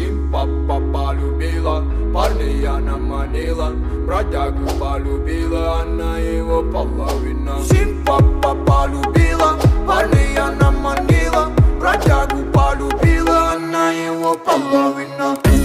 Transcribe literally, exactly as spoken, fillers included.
Сим-папа полюбила, парня она манила, бродягу полюбила, она его половина. Сим-папа полюбила, парня она манила, бродягу полюбила, она его половина.